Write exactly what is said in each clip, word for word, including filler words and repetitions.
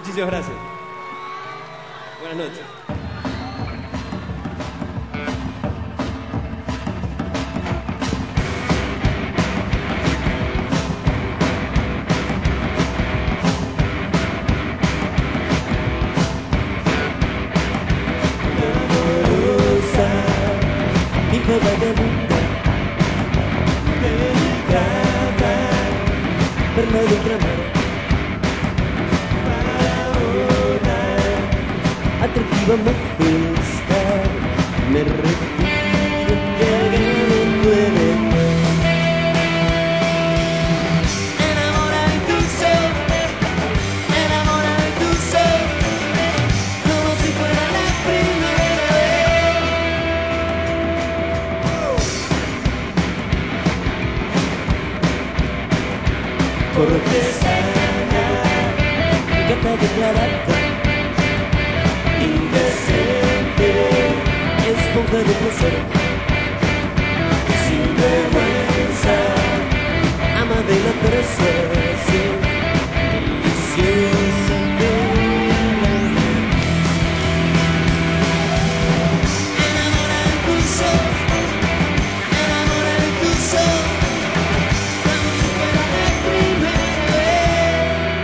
Muchísimas gracias. Buenas noches. Hija vagabunda, delicada, perna de ultramar, faraona, atractiva majestad, me retiro que no puede. Enamora de tu ser, enamora de tu ser, como si fuera la primera vez. Cortesana, gata declarada, indecente, esponja de placer, sin vergüenza, ama de la persuasión, deliciosa de la vida. Enamora de tu ser, enamora de tu ser, como si fuera la primera vez.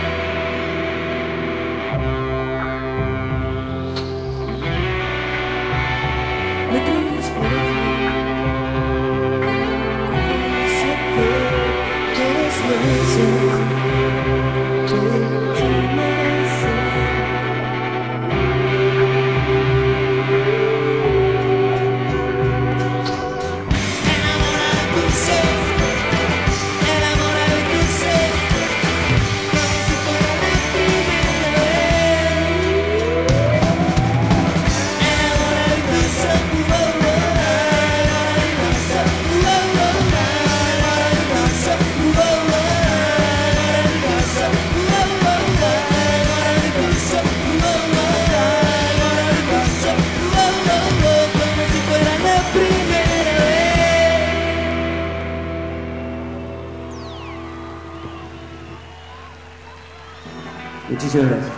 Me transformo, sé que eres más. Muchísimas gracias.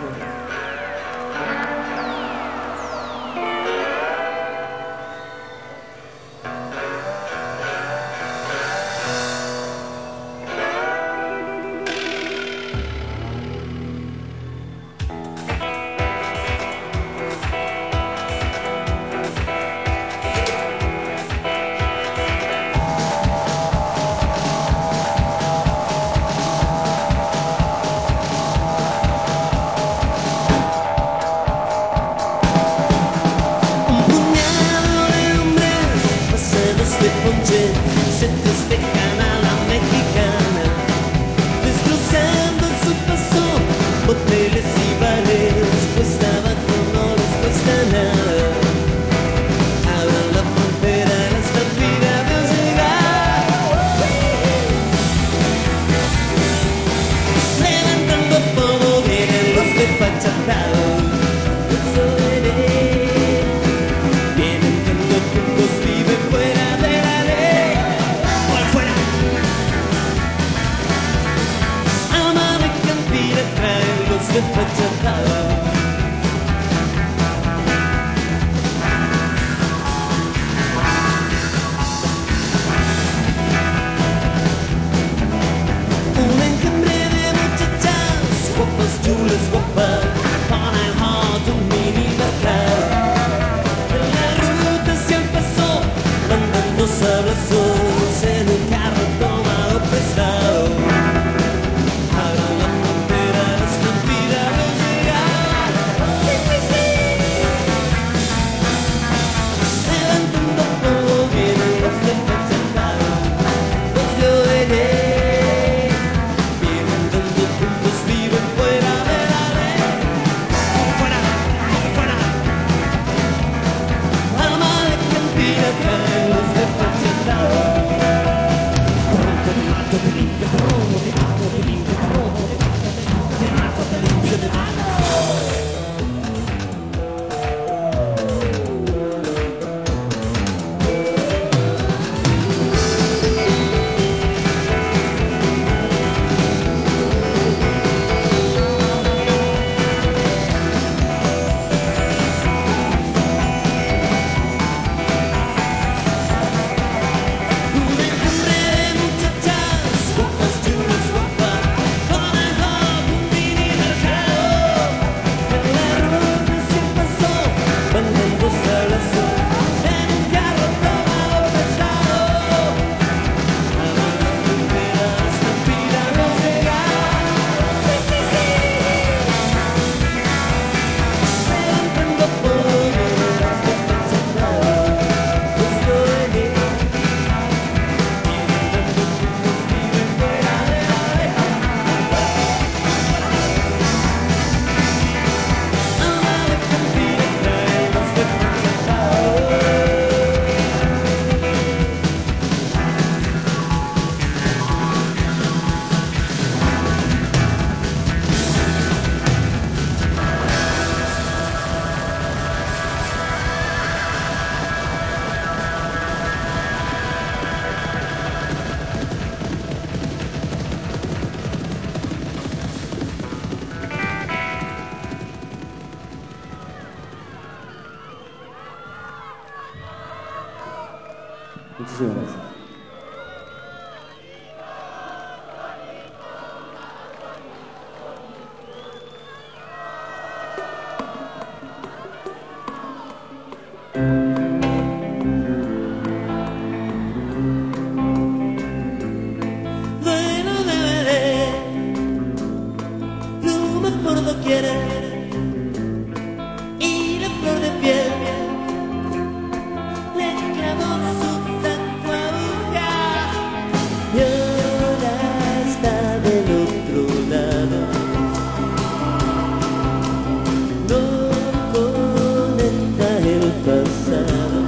Muchísimas gracias. Bueno, beberé lo mejor no quiere y la flor de piel le clavó su tacto aguja y ahora está del otro lado. No conecta el pasado,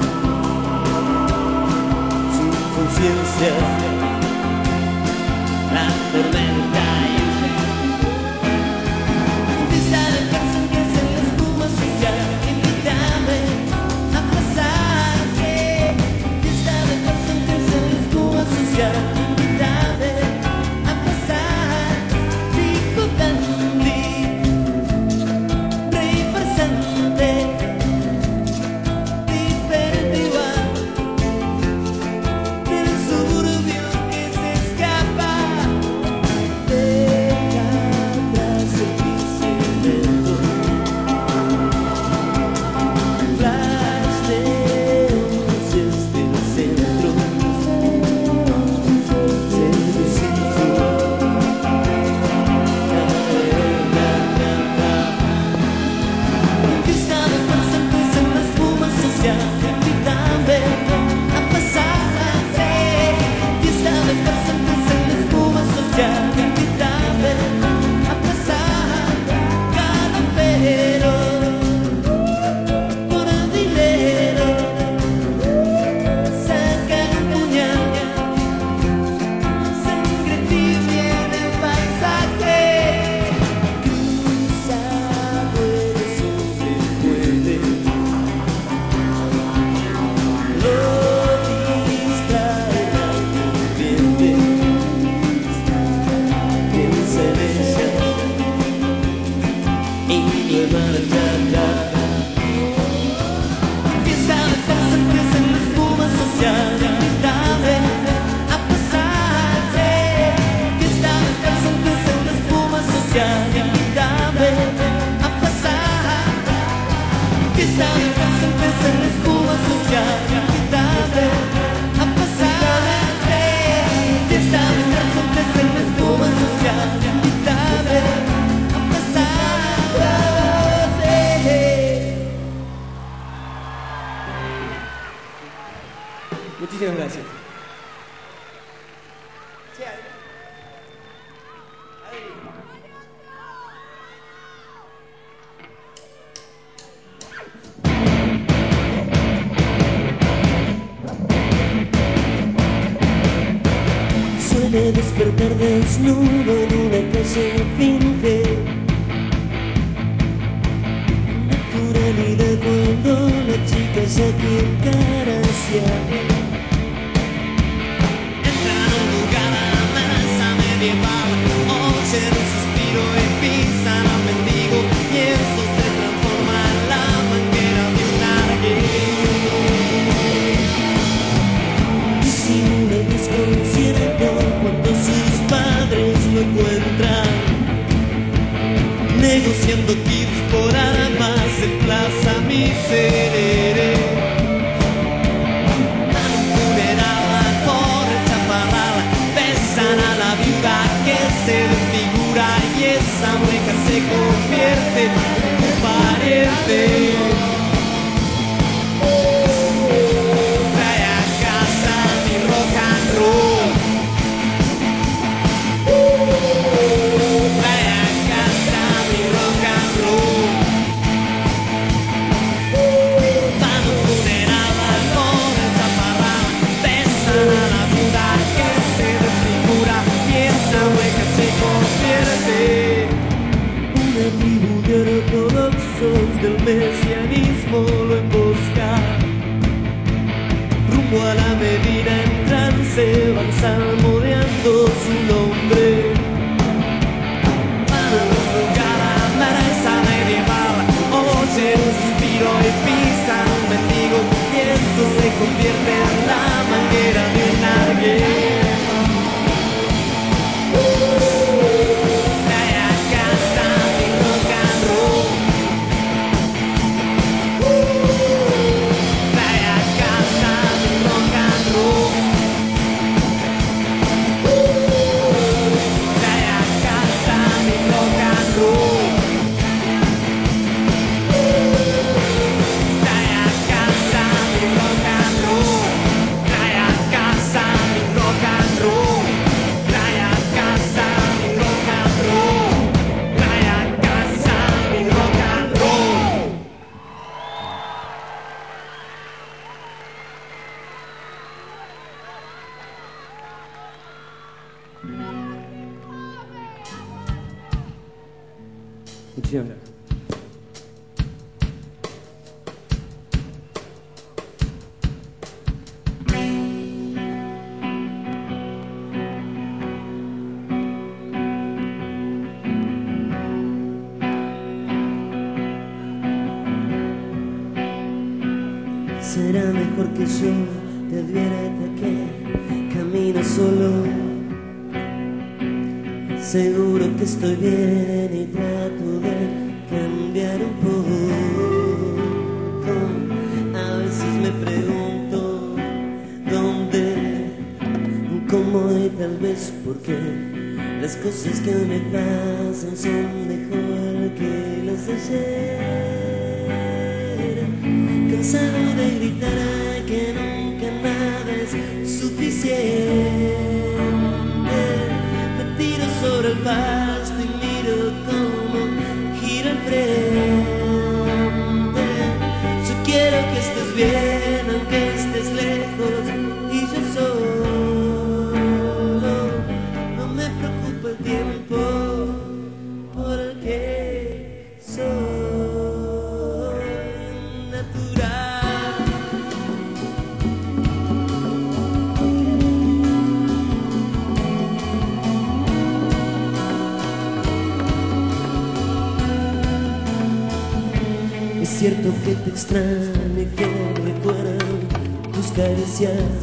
su conciencia la tormenta y empieza a dejarse que se la espuma social. Invítame a pasarse. Empieza a dejarse que se la espuma social. Invítame a pasar. Dijo Gandhi, rey farsante, diferente igual del suburbio que se escapa. Deja atrás el bicicleto, flash de luces del centro, centro, centro, empieza a dejarse pues en la espuma social. Invítame a pasarse. Empieza a dejarse pues en la espuma social. Invítame a pasar. Canapero por dinero, saca un puñal, sangre tibia en el paisaje. Cruza vuelos sobre puente, lo distrae la corriente, piensa en ella y no marcha atrás. Empieza a dejarse presa en la espuma social. Invítame a pasarse. Empieza a dejarse presa en la espuma social. Invítame a pasar. Empieza a dejarse presa en la espuma social. Invítame a pasarse. Empieza a dejarse presa en la espuma social. Invítame a pasarse. Muchísimas gracias. Suele despertar desnudo en una calle finge naturalidad cuando la chica ya que encara hacia él. Entra en un lugar a la mesa medieval, oyen un suspiro y pisan a un mendigo y eso se transforma en la manguera de un narguilé. Disimula el desconcierto cuando sus padres lo encuentran negociando kits por armas en Plaza Miserere. Van funerada por el chaparral, besan a la viuda que se desfigura y esa mueca se convierte en un pariente. Trae a casa mi rock and roll. Trae a casa mi rock and roll. Van funeradas por el chaparral, besan a la viuda que se desfigura y esa mueca se convierte. Una tribu de ortodoxos del mes Muchísimas gracias. Será mejor que yo te advierta que camino solo. Seguro que estoy bien y trato de cambiar un poco. A veces me pregunto dónde, cómo y tal vez por qué las cosas que me pasan son mejor que las de ayer. Cansado de gritar que nunca nada es suficiente, me tiro sobre el pasto y miro cómo gira el frente. Yo quiero que estés bien aunque estés lejos y yo solo. No me preocupa el tiempo por el que soy natural. Es cierto que te extraño y que recuerdo tus caricias,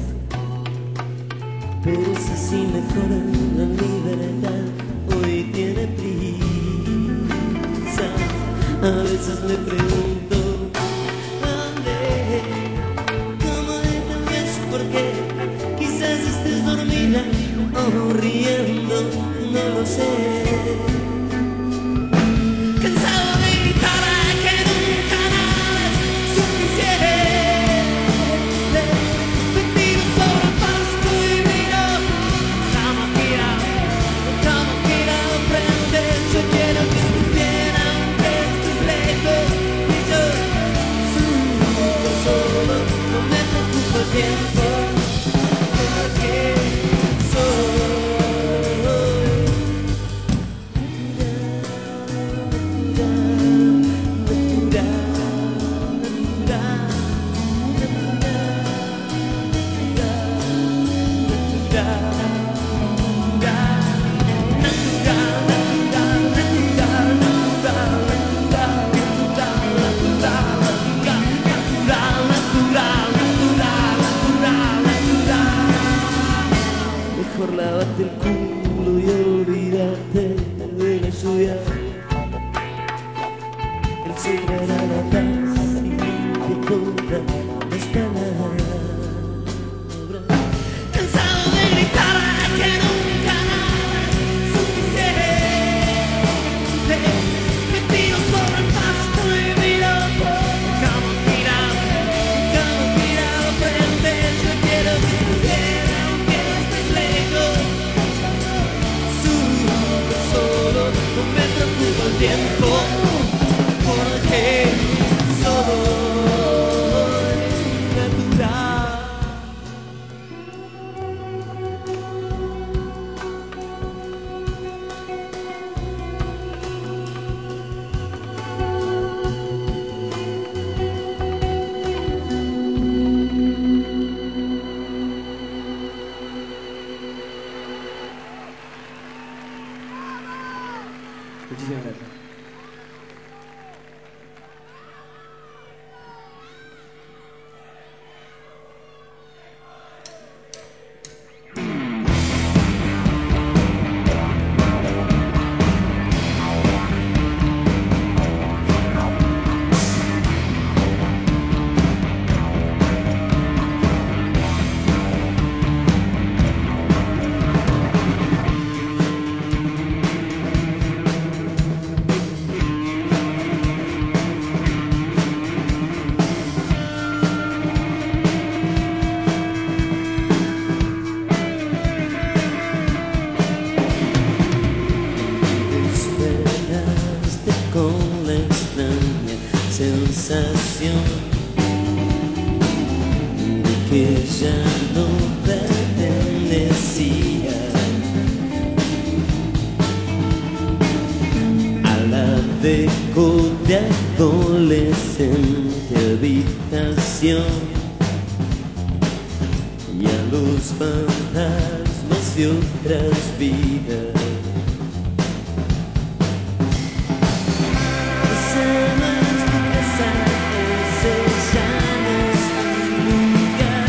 pero es así mejor la libertad. Hoy tiene prisa. A veces me pregunto dónde, cómo y tal vez por qué. Quizás estés dormida o riendo, no lo sé. Cansado de gritar que nunca nada es suficiente, me tiro sobre el pasto y miro cómo gira, cómo gira el frente. Yo quiero que estés bien aunque estés lejos y yo solo, solo. No me preocupa el tiempo porque soy mejor lávate el culo y olvídate de la lluvia. El sol traerá la paz y limpia todas las palabras. Cansado de gritar que nunca nada es suficiente, me tiro sobre el pasto y miro cómo gira, cómo gira el frente. Yo quiero que estés bien aunque estés lejos, solo, solo. No me preocupa el tiempo porque soy natural. Muchísimas gracias. sensación de que ya no pertenecía a la de tentación y a los fantasmas de otras vidas. Esa no es tu casa, ese ya no es tu lugar.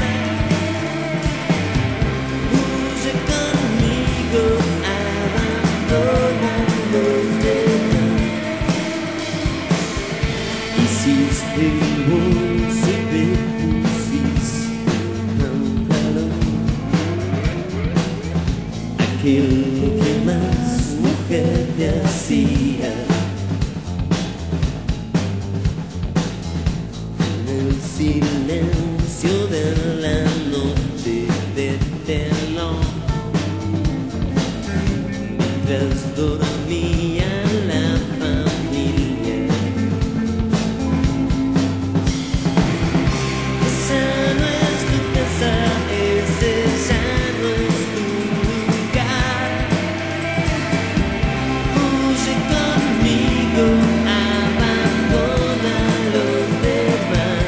Huye conmigo, abandona los demás. Hiciste voz y te pusiste pantalón, aquel que más mujer te hacía. En el silencio de la noche de telón, mientras dormía la familia. Esa no es tu casa, ese ya no es tu lugar. Huye conmigo, abandona los demás.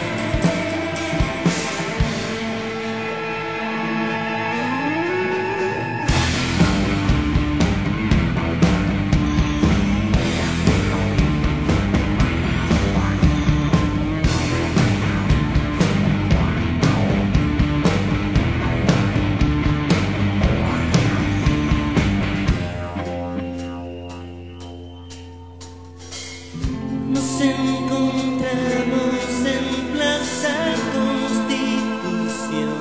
Nos encontramos en Plaza Constitución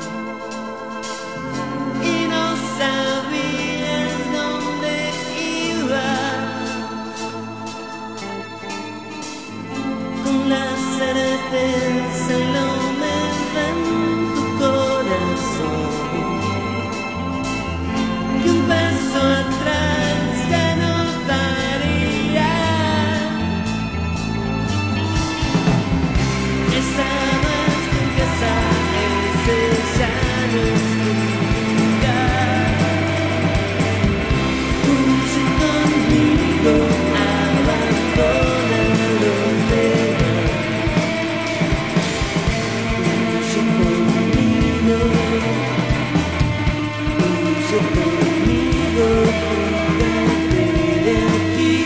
y no sabías dónde iba, con la certeza lo humedad en tu corazón y un paso atrás ya no daría. Esa no es tu casa, ese ya no es tu lugar. Huye conmigo, abandona los demás. Huye conmigo, huye conmigo, fúgate de aquí.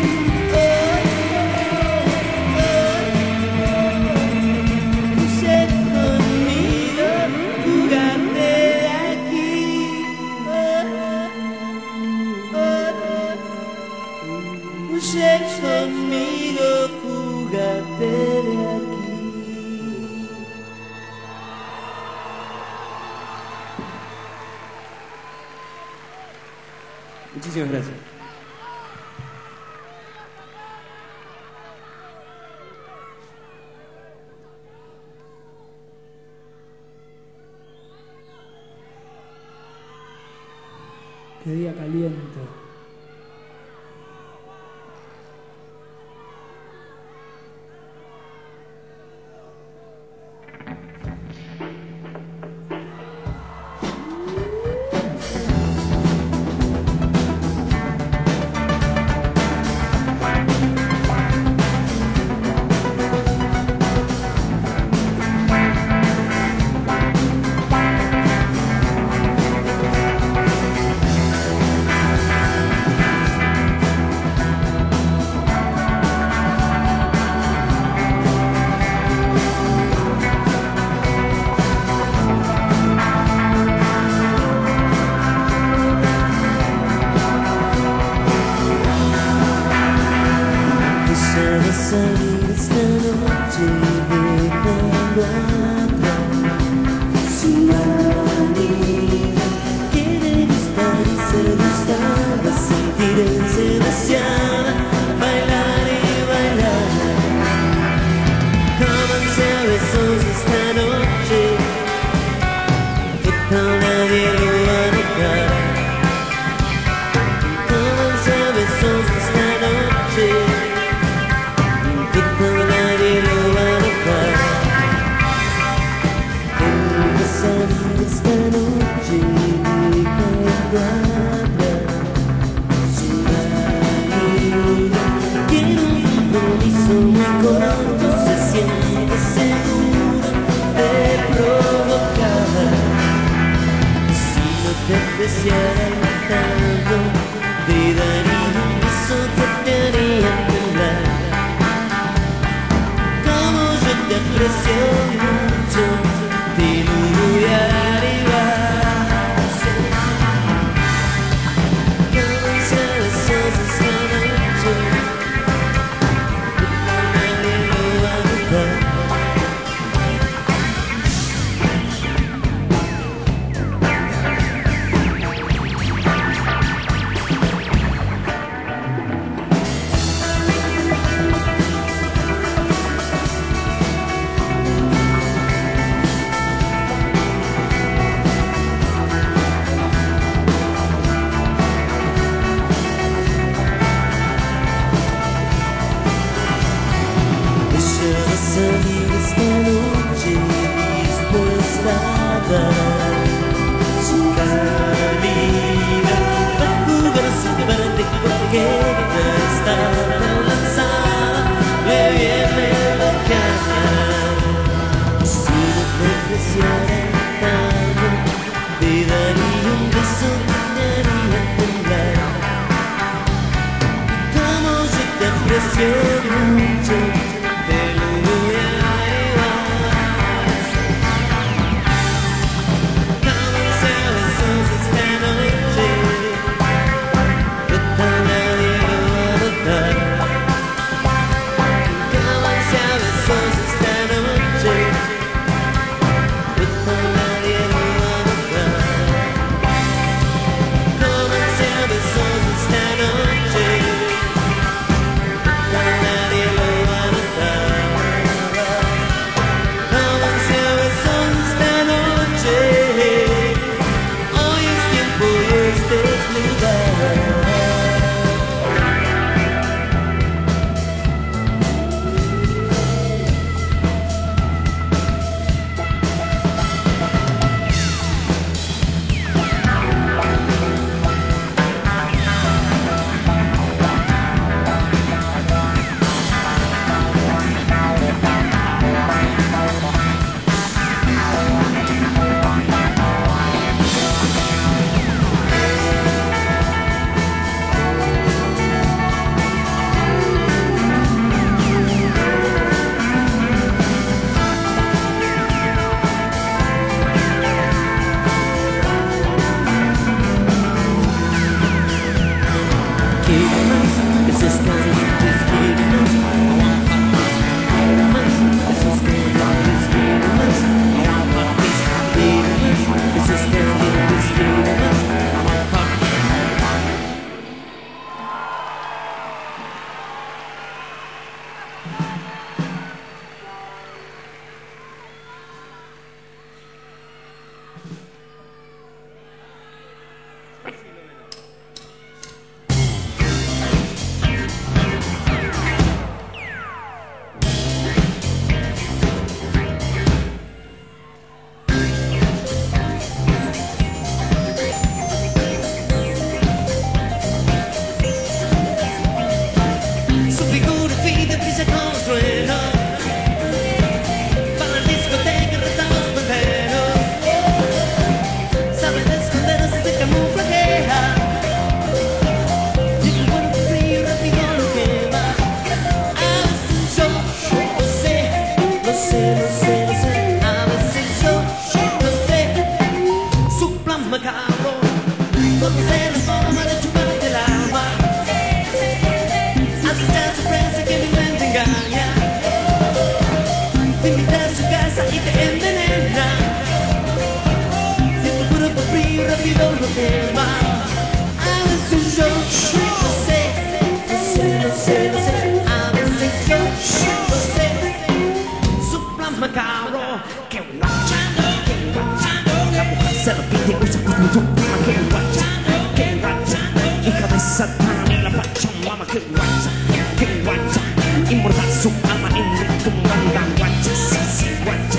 Huye conmigo, fúgate de aquí. Huye conmigo, fúgate de aquí. Muchísimas gracias. Qué día caliente. Quisiera salir esta noche dejando atrás su manía. Quiere gustar y ser gustada, sentirse deseada, bailar y bailar. Cómanse a besos esta noche, total nadie lo va a notar. Cómanse a besos esta noche, nadie lo va a notar. despreciara tanto, te daría un beso que te haría temblar. Como yo te aprecio mucho, te lo voy a derivar. Como si a besos esta noche, nadie lo va a notar. Salir esta noche dispuesta a dar su calidad para jugar a su parte coqueta, está tan lanzada, le viene lo que hacer. Si no te apreciara tanto, te daría un beso que te haría temblar. Como yo te aprecio mucho, Inmortal su alma en ritmo, guacha, sí, sí, guacha.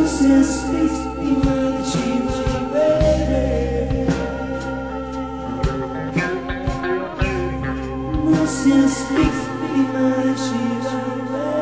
seas víctima de Chihuahua. No seas víctima de Chihuahua.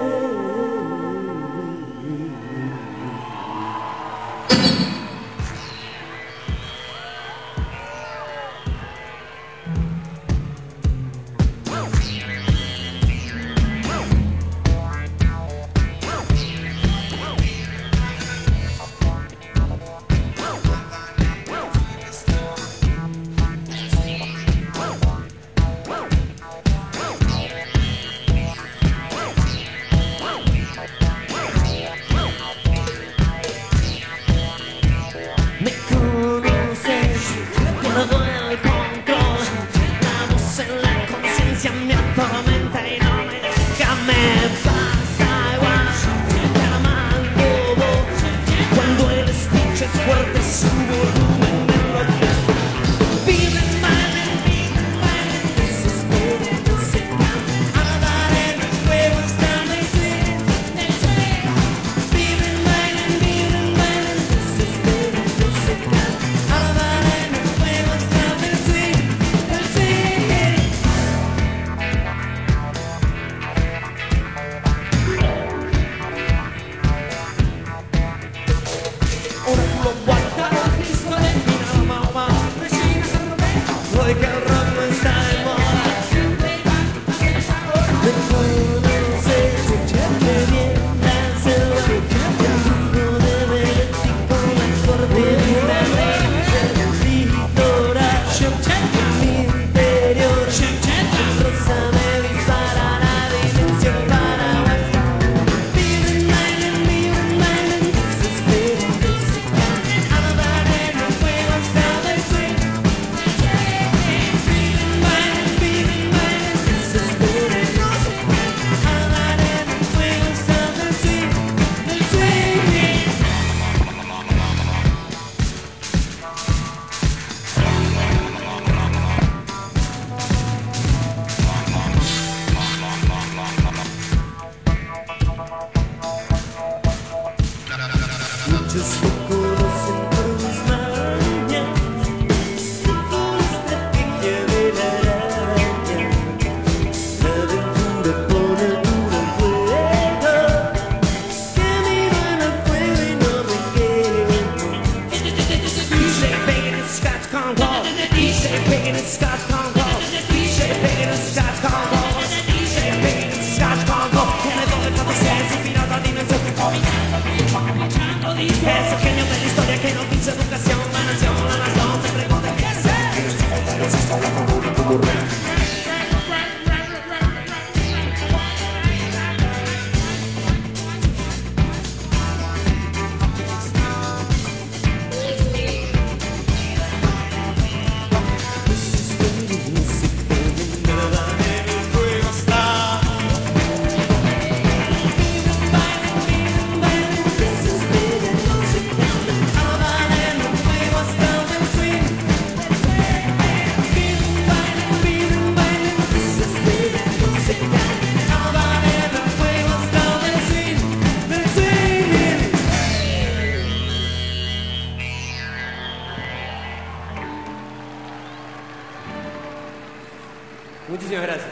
Muchísimas gracias.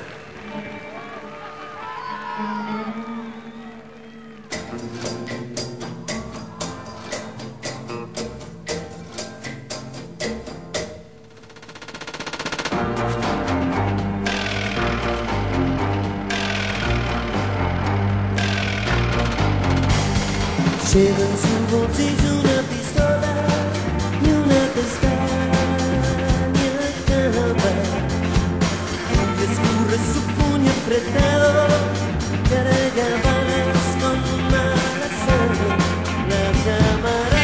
Lleva en su bolsillo una pistola y una pestaña cava. Descubre su puño apretado, carga balas con mala sangre. La llamará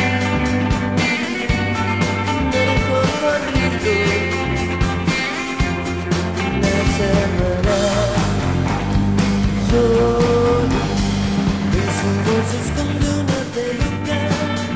del cocodrilo. La llamará Johnny. En su bolso esconde una peluca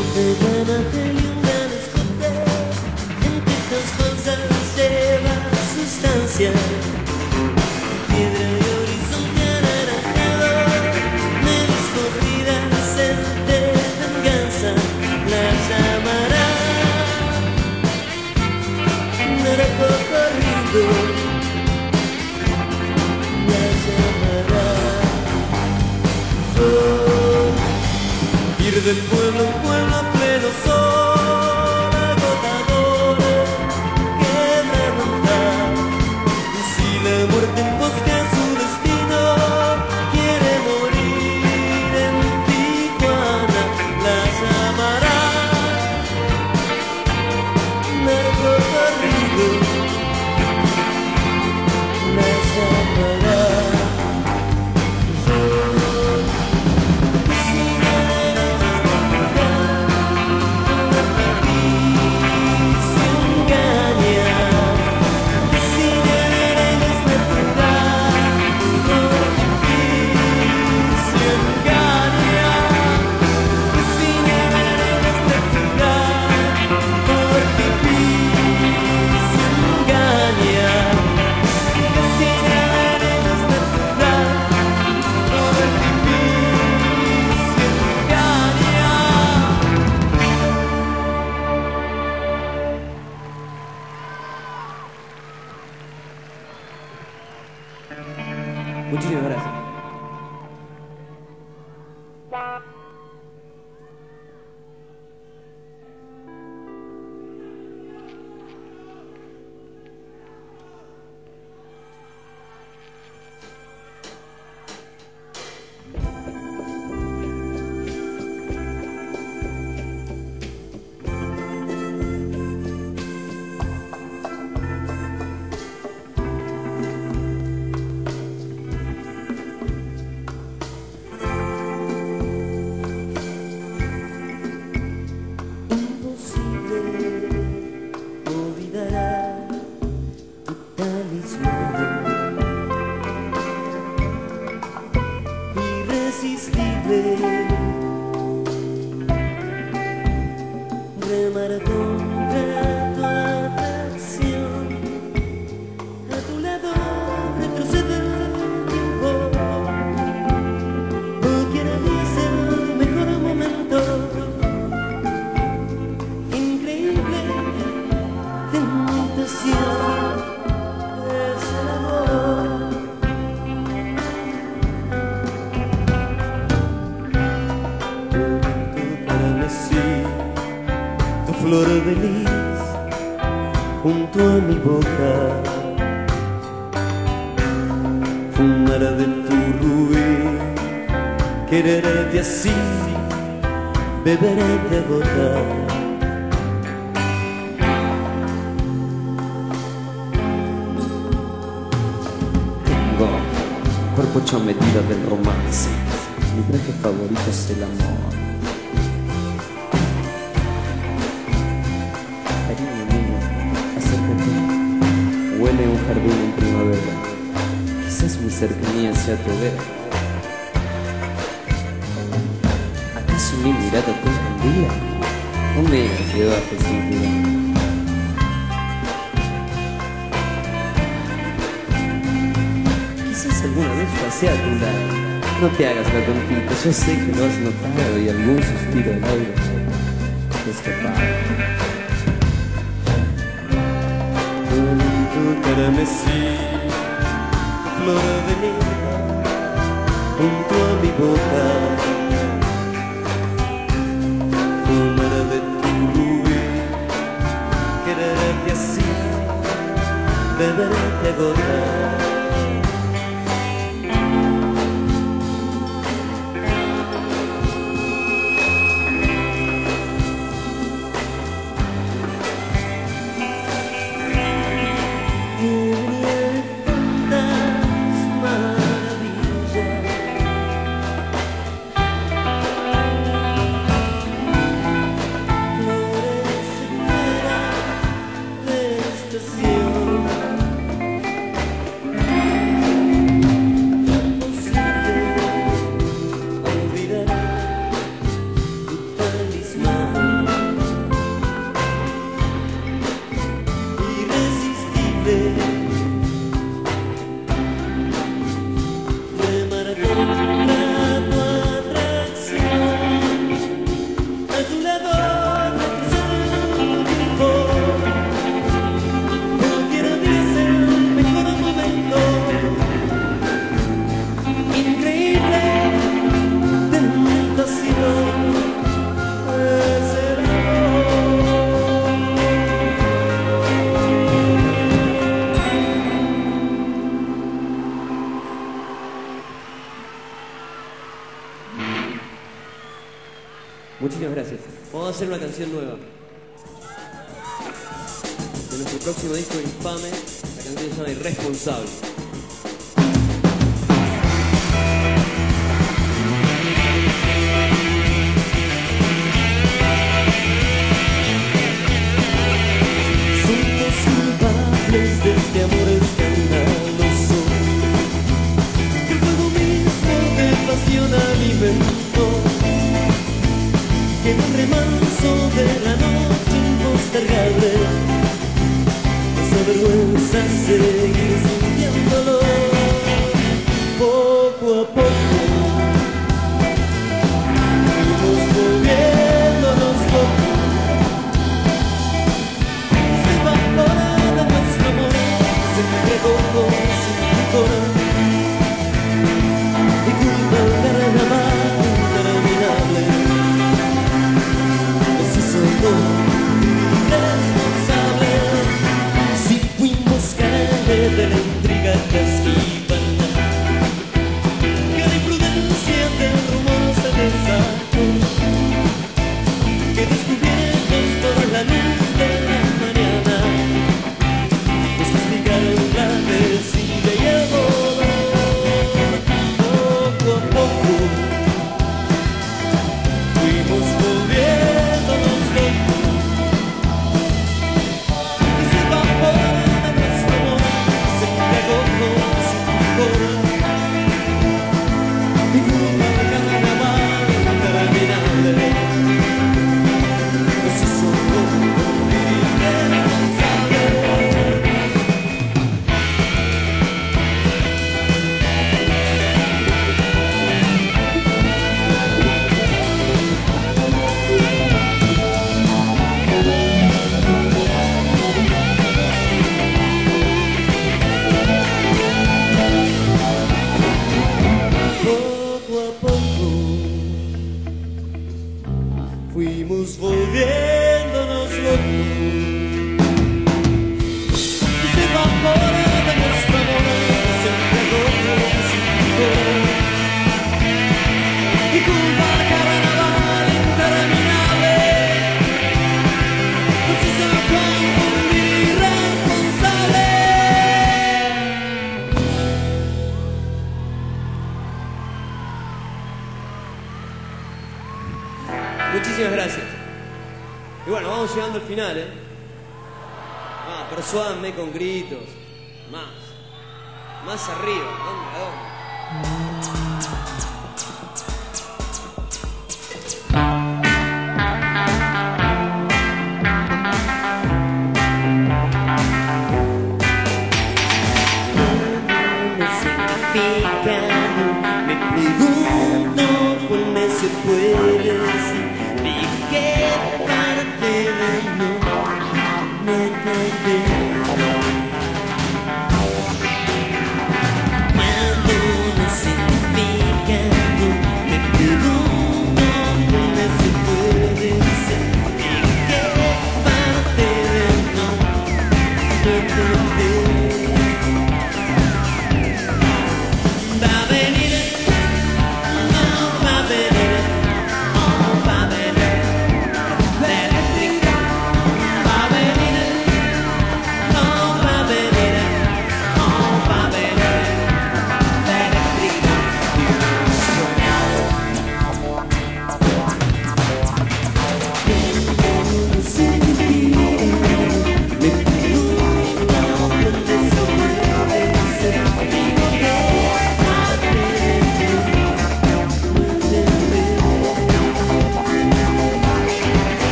de Guanajuato y un gran escote, entre dos cosas lleva sustancia, piedra y horizonte anaranjado, medios corridas, sed de venganza, la llamará narco corrido, la llamará oh. Ir del pueblo en pueblo a pleno sol agotador, quebrantar. Si la muerte busca su destino, quiere morir en Tijuana, la llamará narco corrido, la llamará Muchísimas gracias. Remar contra tu atracción, a tu lado retroceder el tiempo, porque ahora es el mejor momento, increíble tentación, es el amor. Flor de lis junto a mi boca, fumar de tu rubí, quererte así, beberé de gota. Tengo cuerpo hecho a medida del romance, mi traje favorito es el amor. Huele un jardín en primavera, quizás mi cercanía sea tu hoguera. ¿Acaso mi mirada te encandila o me llevaste sin cuidado? Quizás alguna vez pasé a tu lado, no te hagas la tontita, yo sé que lo has notado y algún suspiro del aire te escapaba. Carmesí, flor de lila junto a mi boca, fumar de tu rubí, quererte así, beberé de gota. hacer una canción nueva. De nuestro próximo disco Infame, la canción se llama Irresponsable. Somos culpables de este amor escandaloso, que el fuego mismo de pasión alimentó, que en el remanso de la noche impostergable nos avergüenza seguir sintiéndolo. Poco a poco fuimos volviéndonos locos, se evapora de nuestro amor, se entregó con su licor, y culpa el carnaval interminable nos hizo irresponsables. Si fuimos calle de la intriga casquivana, que la imprudencia del rumor se desató, que descubiertos por la luz de la mañana nos castigaron la desidia y el dolor. Poco a poco fuimos volviéndonos locos, y se evapora de nuestro amor, se entregó con su licor, y culpa del carnaval interminable nos hizo irresponsables. Poco a poco fuimos volviéndonos locos, y se evapora de nuestro amor, se entregó con su licor, y culpa al carnaval interminable nos hizo confundir irresponsables. Muchísimas gracias. Y bueno, vamos llegando al final, ¿eh? Ah, persuádanme con gritos. Más. Más arriba. ¿Dónde? ¿A dónde? Me pregunto cómo se puede ser, y qué parte de no, no entender. Cuando no significa no, me pregunto cómo se puede ser, y qué parte de no, no entender. Va a venir, no va a venir, oh va a venir, la eléctrica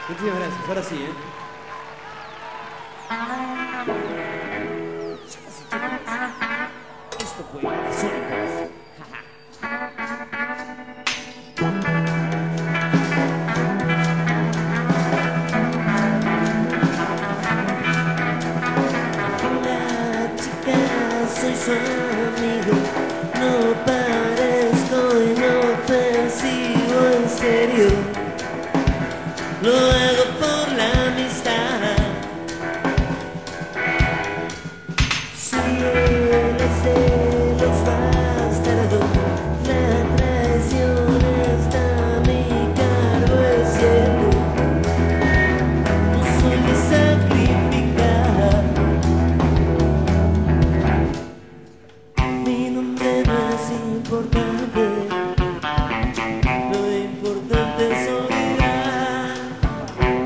Muchísimas gracias, ahora sí, ¿eh? Esto fue Sónicos. La chica, soy su amigo. No parezco y no percibo en serio. Lo hago por la amistad. Cielos de los bastardos, la traición está a mi cargo, es cierto. No soy de sacrificar. Mi nombre no es importante, lo importante es olvidar.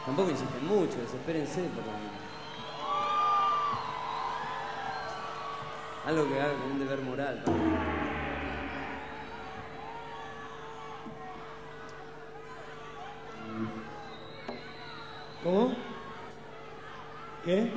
Tampoco insisten mucho, desespérense por lo menos. Algo que haga con un deber moral. ¿No? ¿Cómo? ¿Qué?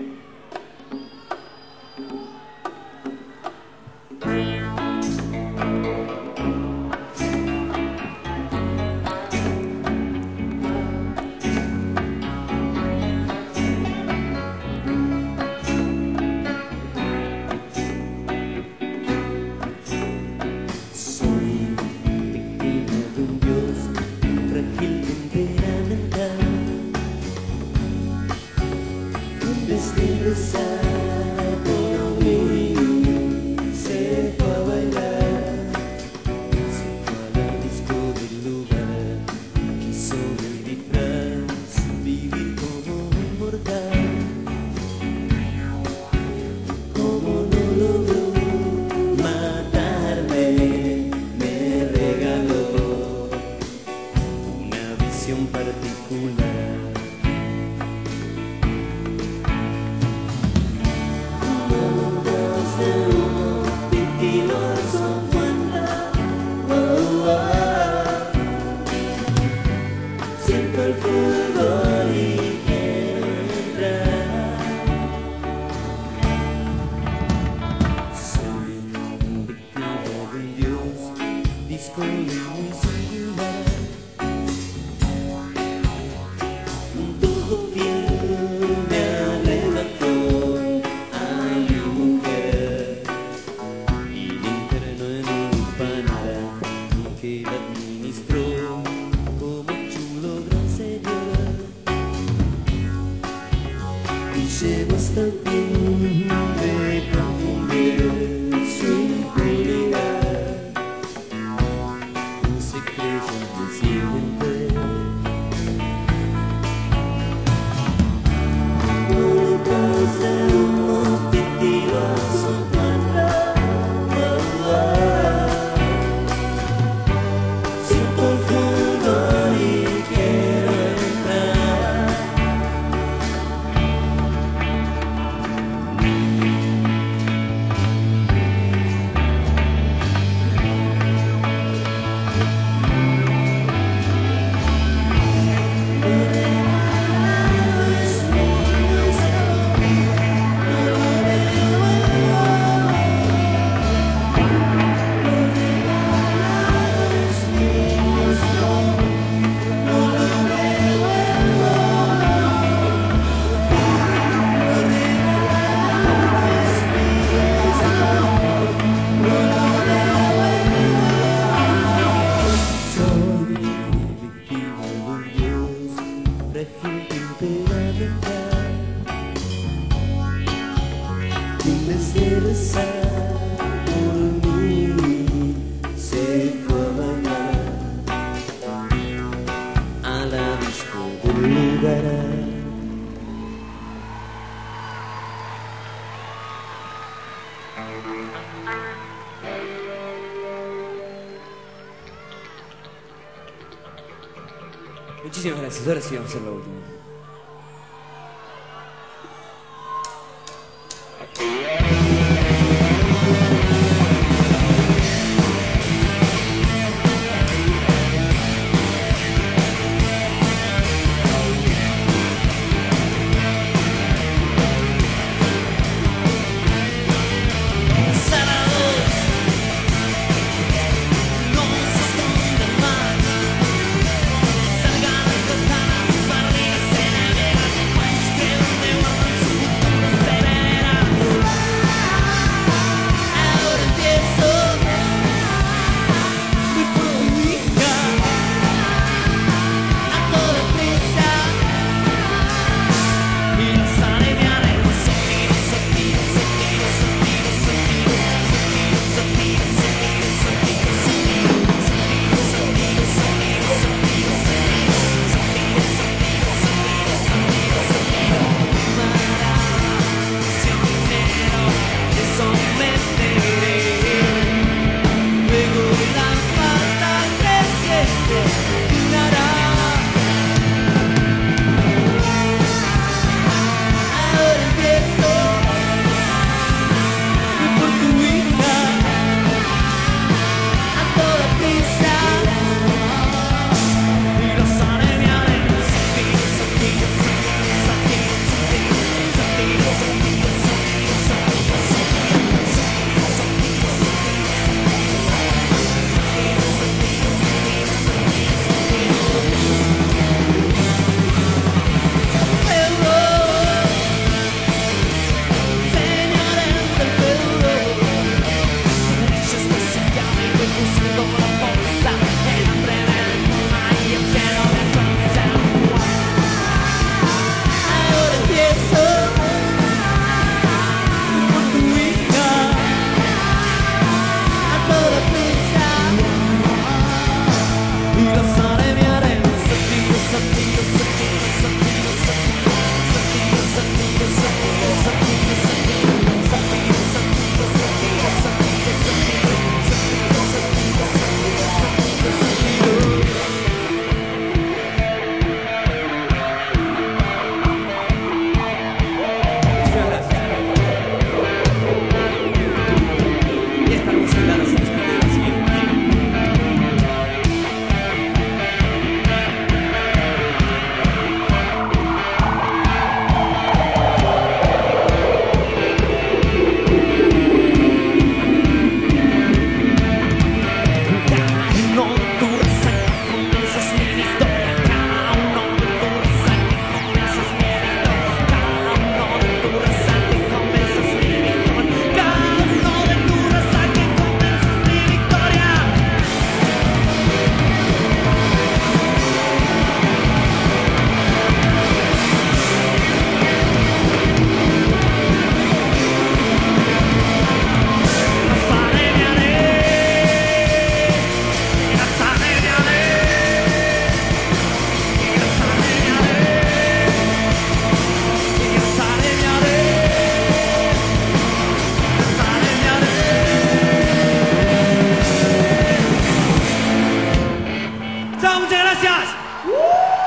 Muchísimas gracias, ahora sí vamos a hacer la última. No se escondan más, salgan a cantar a sus barrios. Chao, muchas gracias.